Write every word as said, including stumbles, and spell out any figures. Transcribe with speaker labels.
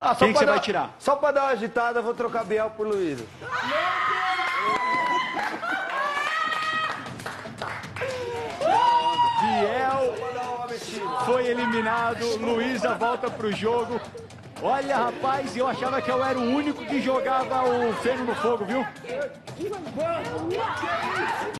Speaker 1: Ah,
Speaker 2: Quem que você
Speaker 1: dar,
Speaker 2: vai tirar?
Speaker 1: Só pra dar uma agitada, eu vou trocar Biel por Luísa.
Speaker 2: Biel foi eliminado, Luísa volta pro jogo. Olha, rapaz, eu achava que eu era o único que jogava o Feno no Fogo, viu?